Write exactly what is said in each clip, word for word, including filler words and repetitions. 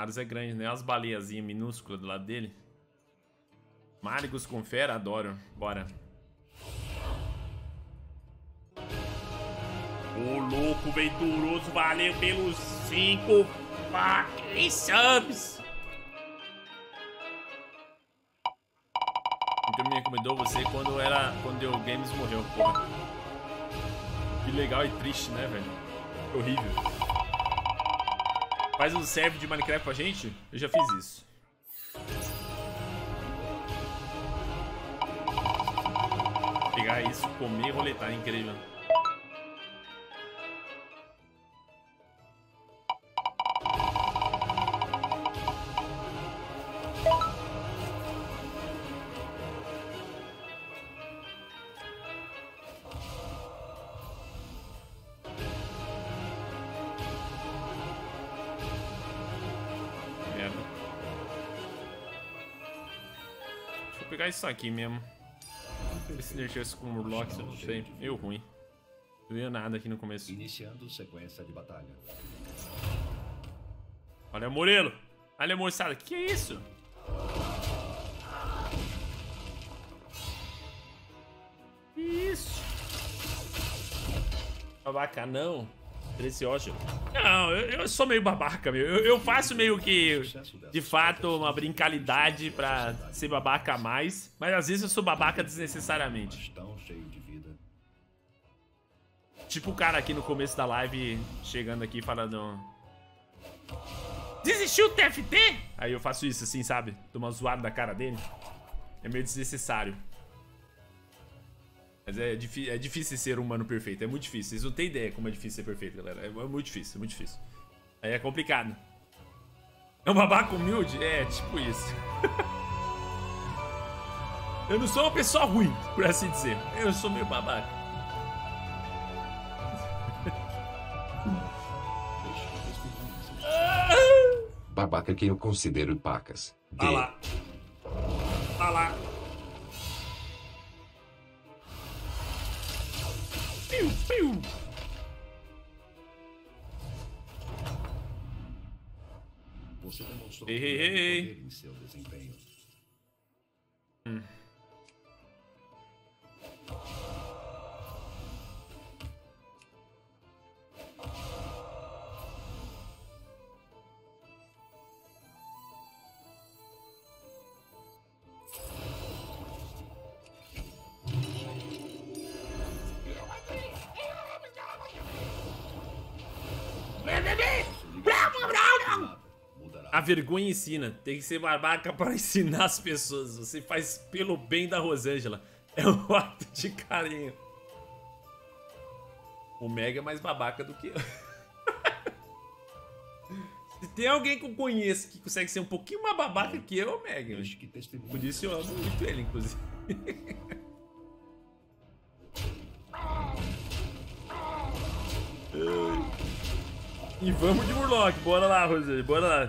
Larus é grande, né? As baleiazinhas minúsculas do lado dele. Marigus com fera, adoro. Bora. Ô, louco, venturoso, valeu pelos cinco fucking subs. Então me recomendou você quando era quando o Games morreu, porra. Que legal e triste, né, velho? Horrível. Faz um serve de Minecraft pra gente? Eu já fiz isso. Pegar isso, comer e roletar, incrível. Merda. Deixa eu pegar isso aqui mesmo. Esse energia com o Murloc, eu não sei. Meio ruim. Não veio nada aqui no começo. Iniciando sequência de batalha. Olha, Murilo. Olha, moçada. O que, que é isso? Que isso? Babaca, não. Precioso. Não, eu, eu sou meio babaca, meu. Eu, eu faço meio que, de fato, uma brincalidade pra ser babaca a mais. Mas às vezes eu sou babaca desnecessariamente. Tipo o cara aqui no começo da live, chegando aqui falando... Desistiu do T F T? Aí eu faço isso assim, sabe? Dou uma zoada da cara dele. É meio desnecessário. Mas é, é difícil ser humano perfeito, é muito difícil. Vocês não têm ideia como é difícil ser perfeito, galera. É, é muito difícil, é muito difícil. Aí é complicado. É um babaca humilde? É, tipo isso. Eu não sou uma pessoa ruim, por assim dizer. Eu sou meio babaca. Babaca que eu considero pacas. Ah lá. Ah lá. Piu, piu. Você demonstrou Ei, ei, ei. poder em seu desempenho. Hum. A vergonha ensina. Tem que ser babaca para ensinar as pessoas. Você faz pelo bem da Rosângela. É um ato de carinho. O Mega é mais babaca do que eu. Se tem alguém que eu conheço que consegue ser um pouquinho mais babaca que eu, é o Mega. Por isso eu amo muito ele, inclusive. E vamos de Murloc. Bora lá, Rosângela. Bora lá.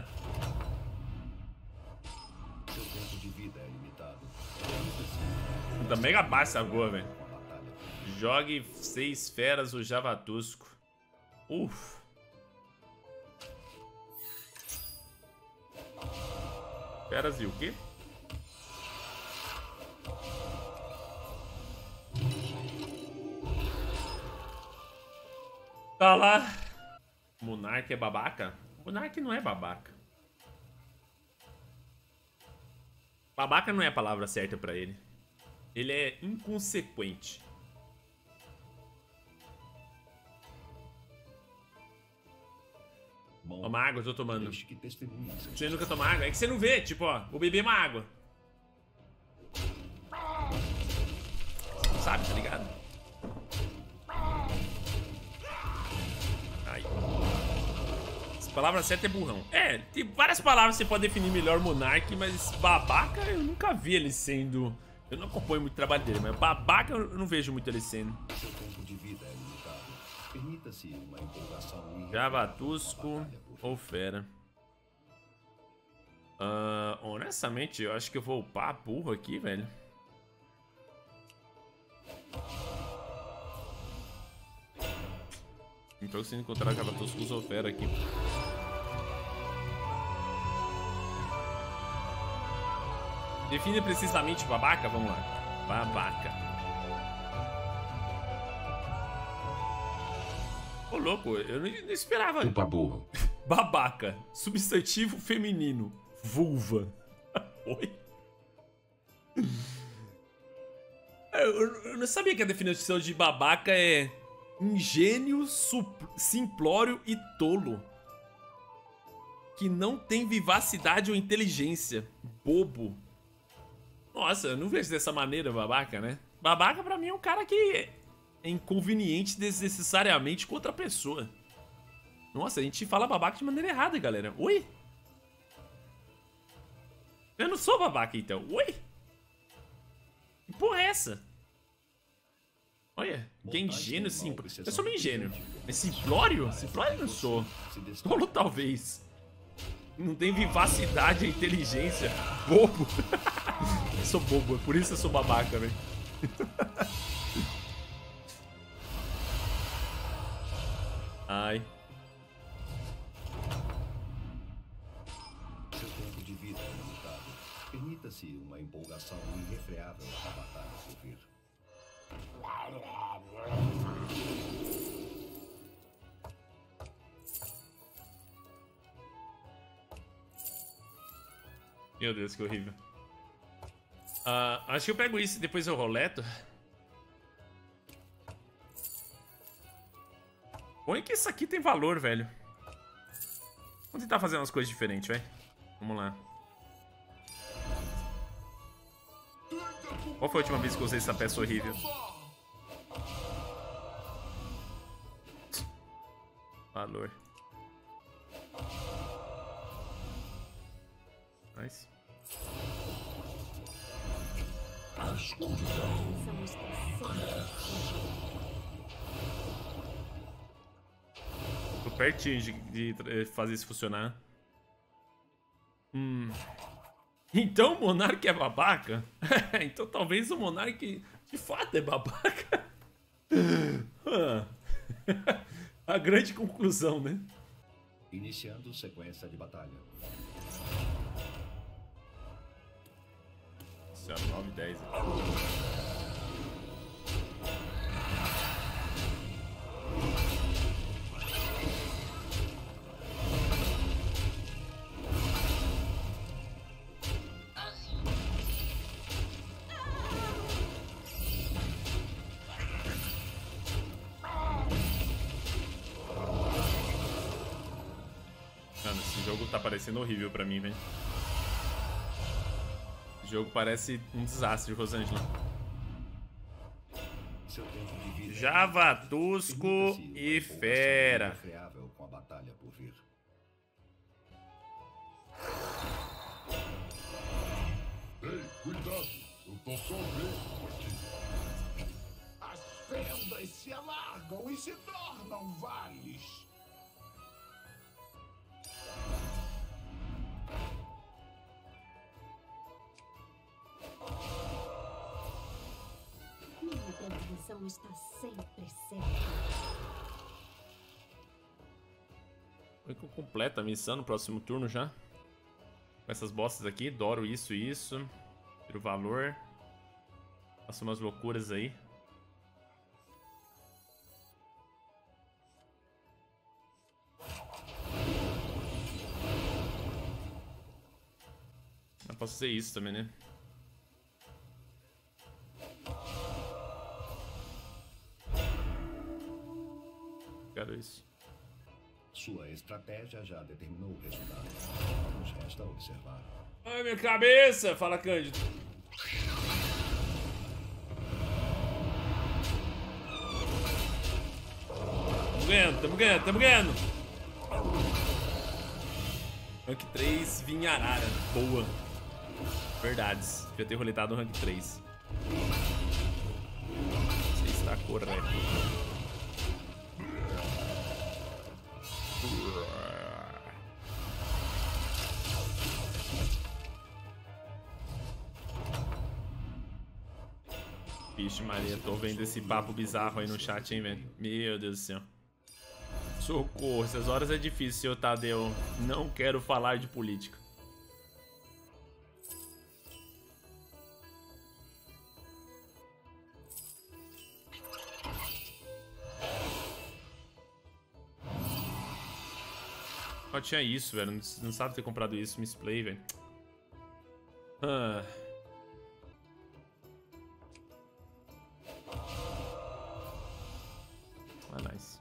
Tá mega baixa agora, velho. Jogue seis feras o Javatusco. Uff. Feras e o quê? Tá lá. Monark é babaca? Monark não é babaca. Babaca não é a palavra certa pra ele. Ele é inconsequente. Toma água, eu tô tomando. Você nunca toma água? É que você não vê, tipo, ó, vou beber uma água. Você não sabe, tá ligado? Ai. As palavras certas é burrão. É, tem várias palavras que você pode definir melhor Monark, mas babaca eu nunca vi ele sendo... Eu não acompanho muito o trabalho dele, mas babaca eu não vejo muito ele sendo. Seu tempo de vida é limitado. Permita-se uma empolgação. Javatusco ou fera? Uh, honestamente, eu acho que eu vou upar a burro aqui, velho. Então se encontrar Javatusco ou fera aqui. Define precisamente babaca, vamos lá. Babaca. Ô, louco, eu não, não esperava. Chupa burro. Babaca, substantivo feminino, vulva. Oi? Eu, eu não sabia que a definição de babaca é ingênuo, simplório e tolo. Que não tem vivacidade ou inteligência. Bobo. Nossa, eu não vejo dessa maneira babaca, né? Babaca pra mim é um cara que é inconveniente desnecessariamente com outra pessoa. Nossa, a gente fala babaca de maneira errada, galera. Oi? Eu não sou babaca, então. Oi? Que porra é essa? Olha, que ingênuo, simplório. Eu sou meio ingênuo. Mas simplório? Simplório eu não sou. Tolo, talvez. Não tem vivacidade e inteligência. Bobo. Eu sou bobo, é por isso eu sou babaca, velho. Ai. Seu tempo de vida é limitado. Permita-se uma empolgação irrefreável à batalha por vir. Meu Deus, que horrível. Uh, acho que eu pego isso e depois eu roleto. Põe que isso aqui tem valor, velho. Vamos tentar fazer umas coisas diferentes, velho. Vamos lá. Qual foi a última vez que eu usei essa peça horrível? Valor. Nice. A escuridão. Tô pertinho de, de fazer isso funcionar. Hum. Então o Monark é babaca? Então talvez o Monark de fato é babaca. A grande conclusão, né? Iniciando sequência de batalha. nove, dez. Mano, esse jogo tá parecendo horrível pra mim, velho. O jogo parece um desastre, Rosângela. Java, Tusco e Fera. Com a batalha por vir. Ei, cuidado! O portão vem. As fendas se alargam e se tornam vales. Minha perdição está sempre certa. Foi que eu completo a missão no próximo turno já. Com essas bostas aqui, doro isso e isso. Tiro valor. Faço umas loucuras aí. Eu posso fazer isso também, né? Quero isso. Sua estratégia já determinou o resultado. Nos resta observar. Ai, minha cabeça! Fala, Cândido. Tamo ganhando, tamo ganhando, tamo ganhando. Rank três, Vinharara. Boa. Verdades. Devia ter roletado o rank três. Você está correto. Vixe Maria, tô vendo esse papo bizarro aí no chat, hein, velho. Meu Deus do céu. Socorro, essas horas é difícil, senhor Tadeu. Não quero falar de política. tinha isso, velho. Não, não sabe ter comprado isso. Misplay, velho. Ah. Ah, nice.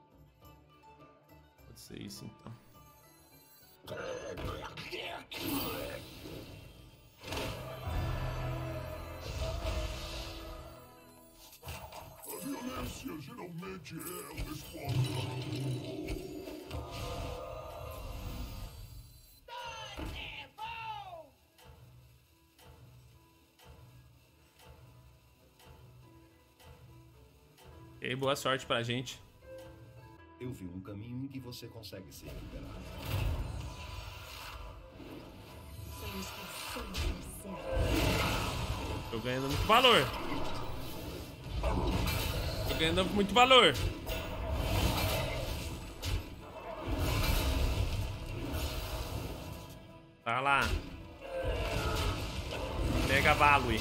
Pode ser isso, então. A violência geralmente é a resposta. E aí, boa sorte pra gente. Eu vi um caminho em que você consegue se recuperar. Só está sempre certo. Tô ganhando muito valor. Tô ganhando muito valor. Tá lá. Mega Value.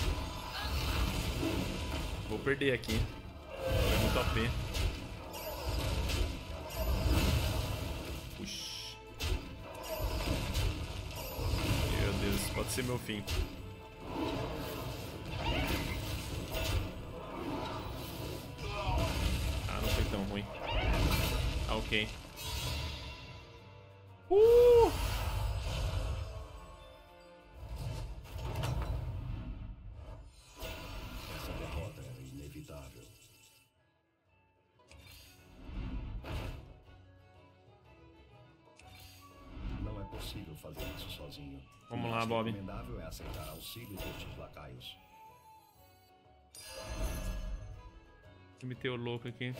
Vou perder aqui. É muito O P. Puxa. Meu Deus, pode ser meu fim. Ah, não foi tão ruim. Ah, ok. Uh! Essa derrota era inevitável. Não é possível fazer isso sozinho. Vamos O lá, mais Bob. recomendável é aceitar auxílio destes lacaios. Eu metei o louco aqui.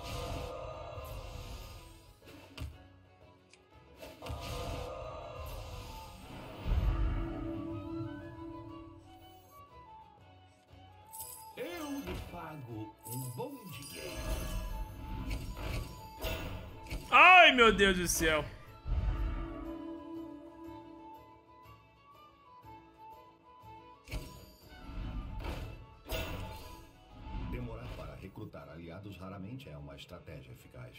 Eu lhe pago um bom dinheiro. Ai, meu Deus do céu. Demorar para recrutar aliados raramente é uma estratégia eficaz.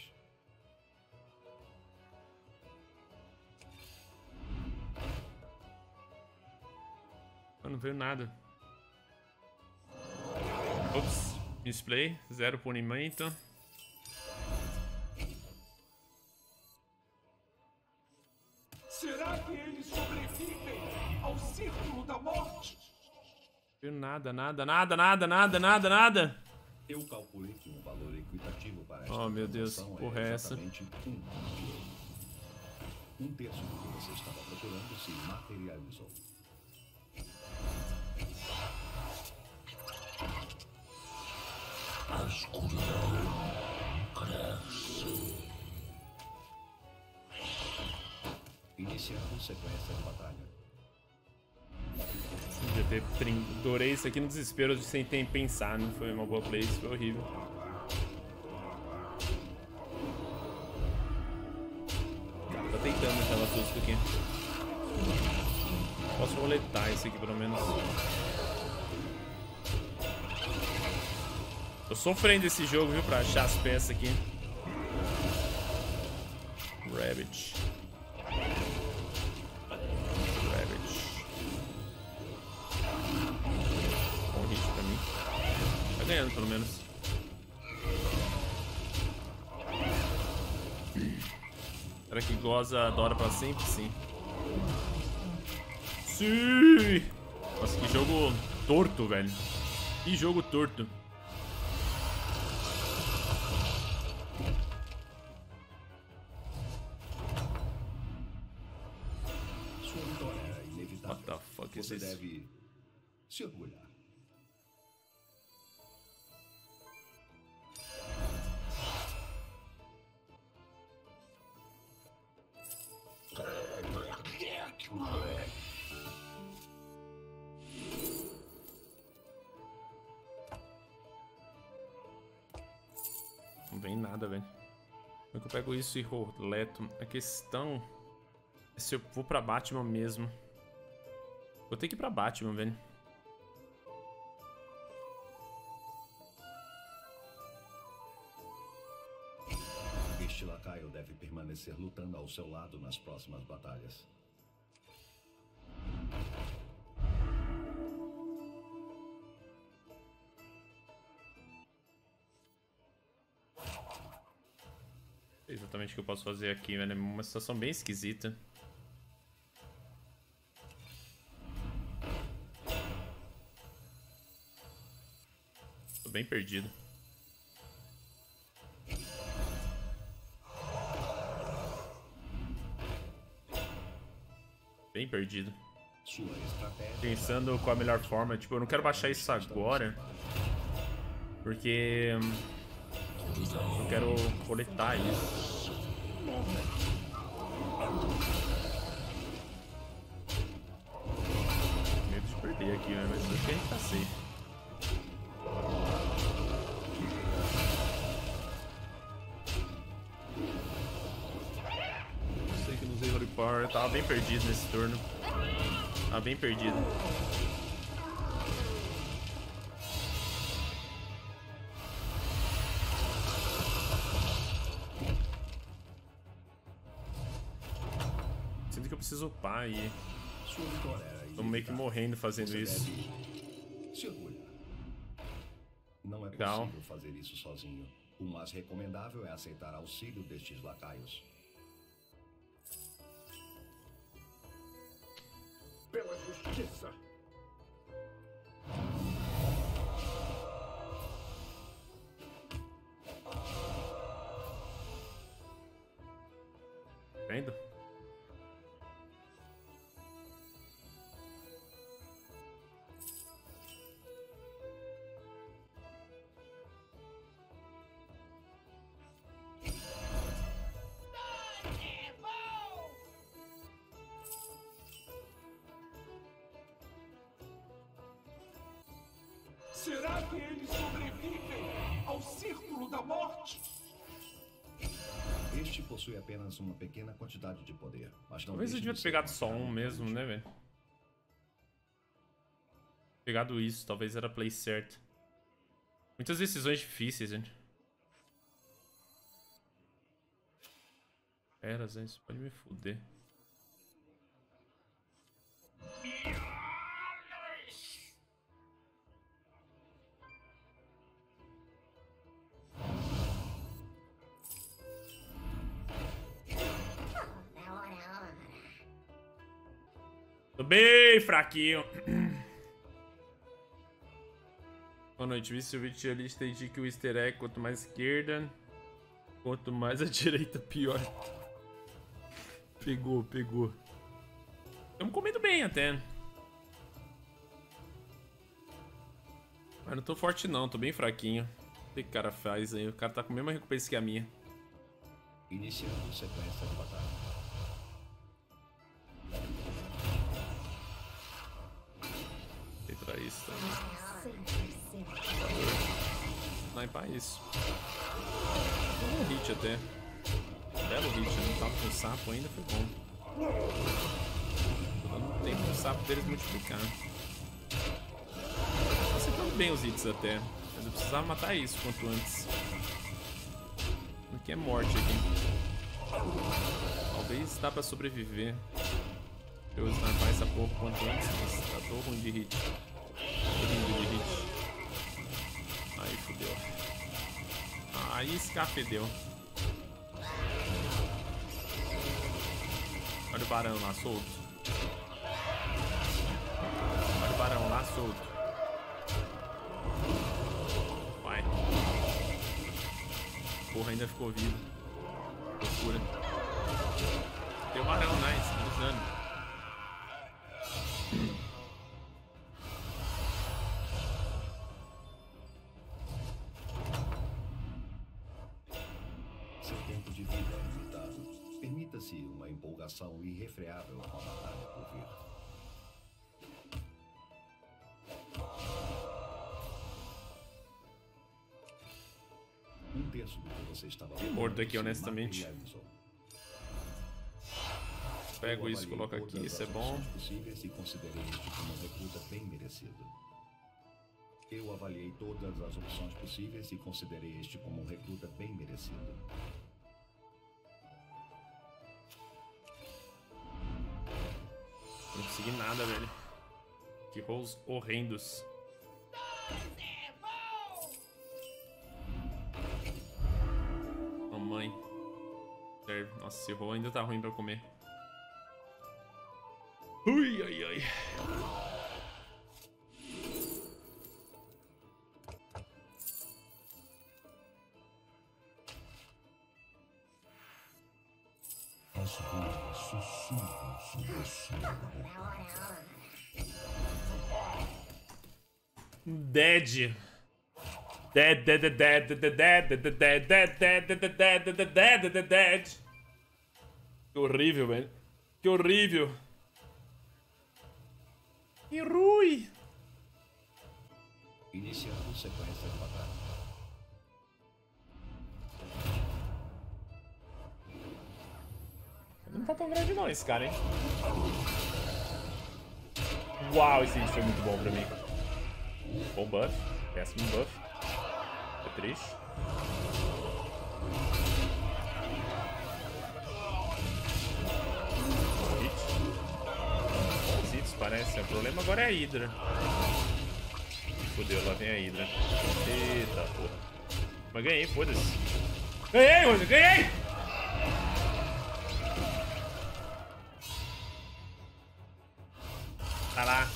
Eu não veio nada. Ops. Display. Zero punimento. Será que eles sobrevivem ao círculo da morte? Não veio nada, nada, nada, nada, nada, nada, nada. Eu calculei que um valor equitativo para esta Oh, meu Deus, promoção porra é essa? exatamente um dinheiro. Um terço do que você estava procurando se materializou. A escuridão cresce. Iniciando sequência de batalha. Devia ter trin... Adorei isso aqui no desespero sem ter pensar. Não foi uma boa play, isso foi horrível. Cara, tá tentando aquela tusca aqui. Posso roletar isso aqui pelo menos. Tô sofrendo esse jogo, viu, pra achar as peças aqui. Rabbit. Rabbit. Bom hit pra mim. Tá ganhando, pelo menos. Será que goza adora pra sempre? Sim. Sim! Nossa, que jogo torto, velho. Que jogo torto. Sua vitória é inevitável. What the fuck is Você this? deve se orgulhar. Não vem nada, velho. Como é que eu pego isso e roleto? A questão é se eu vou pra Batman mesmo. Vou ter que ir pra Batman, velho. Este lacaio deve permanecer crescer lutando ao seu lado nas próximas batalhas. Não sei exatamente o que eu posso fazer aqui, velho. É uma situação bem esquisita. Tô bem perdido. Bem perdido. Pensando qual a melhor forma. Tipo, eu não quero baixar isso agora. Porque... eu quero coletar isso. Medo de perder aqui, né? Mas acho que a gente tá safe. Sei que não usei Holy Power. Eu tava bem perdido nesse turno. Tava bem perdido. Sinto que eu preciso upar e... tô meio que morrendo fazendo isso. Se orgulha. Não é Legal. possível fazer isso sozinho. O mais recomendável é aceitar auxílio destes lacaios. Pela justiça. Vendo? Será que eles sobrevivem ao Círculo da Morte? Este possui apenas uma pequena quantidade de poder, mas não Talvez eu deixa devia de ter ser pegado uma só arma um mesmo, potente. né, velho? Pegado isso, talvez era a play certa. Muitas decisões difíceis, gente. Eras, hein? Isso pode me fuder. Tô bem fraquinho. Boa noite, vi seu vídeo ali, entendi que o easter egg, quanto mais esquerda, quanto mais a direita, pior. Pegou, pegou. Estamos comendo bem até. Mas não tô forte não, tô bem fraquinho. O que o cara faz aí? O cara tá com a mesma recompensa que a minha. Iniciando sequência de batalha. Pra isso também. Sempre certo. Sniper isso. Um hit até. Belo hit, não tava com o sapo ainda, foi bom. Tô dando tempo pro sapo deles multiplicar. Tô acertando bem os hits até. Mas eu precisava matar isso quanto antes. Porque é morte aqui. Talvez dá pra sobreviver. Eu snipar essa porra quanto antes, mas tá todo ruim de hit. Lindo de hit. Aí fudeu. Aí escafedeu. Olha o barão lá solto. Olha o barão lá solto. Vai. Porra, ainda ficou vivo. Loucura. Tem o barão, nice, finalizando. Seu tempo de vida é limitado. Permita-se uma empolgação irrefreável com a batalha por vir. Um terço do que você estava Fiquei morto aqui, se honestamente. materializou. Pego Eu isso, avaliei coloco aqui, todas isso é as bom. opções possíveis e considerei este como um recruta bem merecido. Eu avaliei todas as opções possíveis e considerei este como um recruta bem merecido. consegui nada, velho. Que rolls horrendos. Mamãe. Nossa, esse roll ainda tá ruim pra comer. Ui, ai, ai. Dead. Dead, dead, dead, dead, dead, dead, dead, dead, dead, dead, dead, dead, dead, dead, dead. Que horrível, velho. Que horrível. Que ruim. Iniciando sequência de batalha. Não tá tão grande não esse cara, hein? Uau, esse hit foi muito bom pra mim. Bom buff. Péssimo buff. É triste. Bom hit. Bons hits, parece. O problema agora é a Hydra. Fudeu, lá vem a Hydra. Eita, porra. Mas ganhei, foda-se. Ganhei, Rony, ganhei! Tá lá.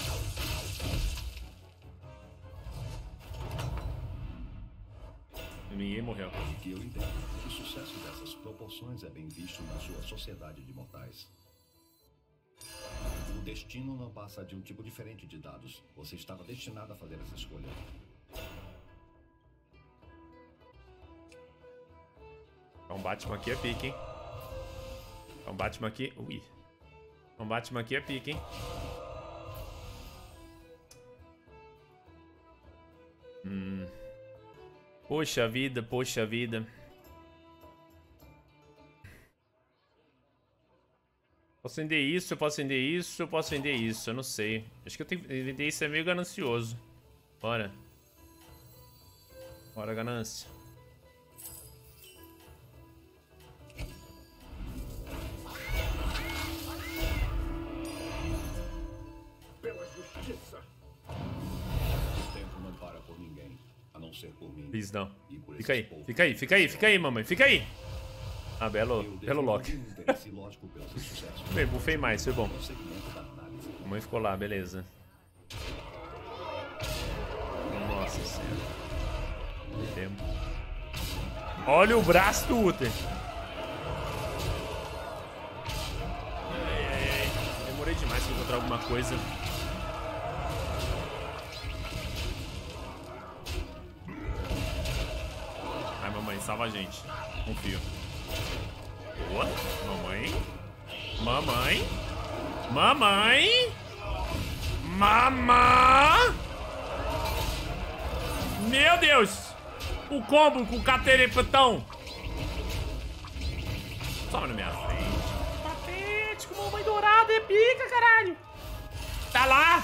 Ninguém morreu. O que eu entendo, o sucesso dessas proporções é bem visto na sua sociedade de mortais. O destino não passa de um tipo diferente de dados. Você estava destinado a fazer essa escolha. Um Batman aqui é pique, hein? Um Batman aqui... Ui. Um Batman aqui é pique, hein? Hum... Poxa vida, poxa vida. Posso vender isso, eu posso vender isso, eu posso vender isso, eu não sei. Acho que eu tenho que vender isso, é meio ganancioso. Bora. Bora, ganância. Pela justiça. O tempo não para por ninguém. Não ser por mim. Please, não. Fica aí, fica aí, fica aí, fica aí, mamãe, fica aí. Ah, belo, belo lock. Bem, bufei mais, foi bom. Mamãe ficou lá, beleza. Nossa senhora. Tempo. Olha o braço do Uther. Ai, ai, ai. Demorei demais pra encontrar alguma coisa. Salva a gente. Confio. Boa. Mamãe. Mamãe. Mamãe. Mamãe. Meu Deus. O combo com o caterepetão. Toma na minha frente. Patético. Mamãe dourada é pica, caralho. Tá lá.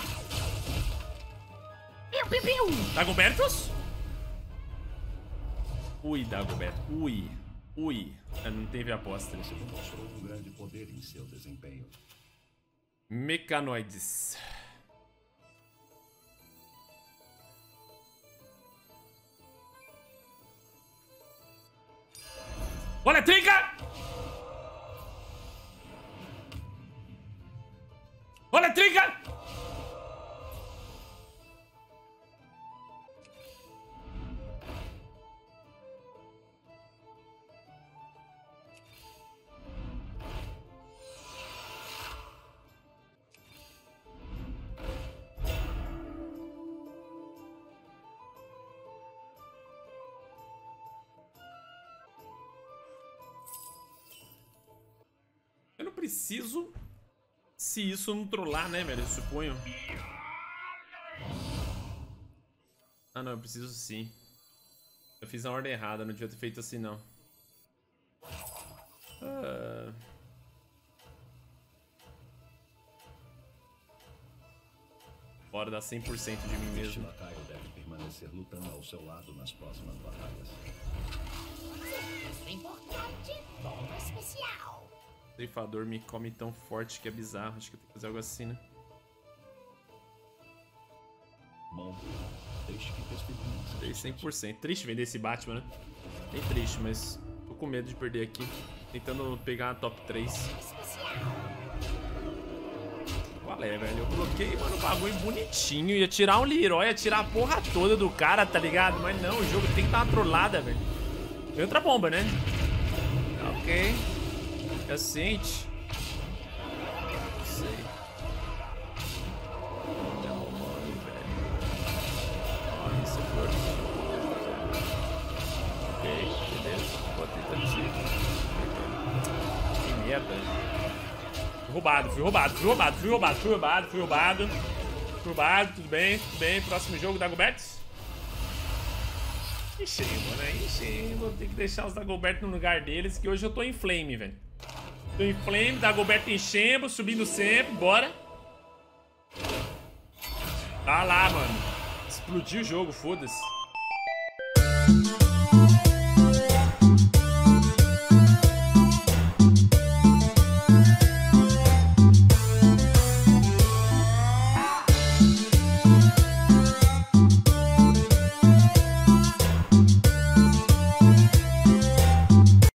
Piu, piu, piu. Dagobertos? Ui, Dagoberto. Ui. Ui. Não teve aposta. Você demonstrou um grande poder em seu desempenho. Mecanoides. Olha, trinca! Olha, trinca! Preciso, se isso não trollar, né, velho? Eu suponho. Ah, não, eu preciso sim. Eu fiz a ordem errada, não devia ter feito assim, não. Ah... Bora dar cem por cento de mim mesmo. Este lacaio deve permanecer lutando ao seu lado nas próximas batalhas. Isso é importante, bom especial. O ceifador me come tão forte que é bizarro. Acho que eu tenho que fazer algo assim, né? Bom, deixe que testemunhe. Dei cem por cento. Triste vender esse Batman, né? Bem triste, mas tô com medo de perder aqui. Tentando pegar a top três. Qual é, velho? Eu coloquei, mano, o bagulho bonitinho. Ia tirar um Leroy, ia tirar a porra toda do cara, tá ligado? Mas não, o jogo tem que dar uma trollada, velho. Tem outra bomba, né? Ok. É sente. Não sei. Não, mano, velho. Ó, esse foi. Ok, beleza. Boa tentativa. Que merda. Fui roubado, fui roubado, fui roubado, fui roubado, fui roubado, fui roubado. Fui roubado, tudo bem, tudo bem. Próximo jogo, Dagobert. Enchendo, né? Enchendo. Vou ter que deixar os Dagobert no lugar deles, que hoje eu tô em flame, velho. Tô em flame, Dagobert em Xembo, subindo sempre, bora. Tá lá, mano. Explodiu o jogo, foda-se.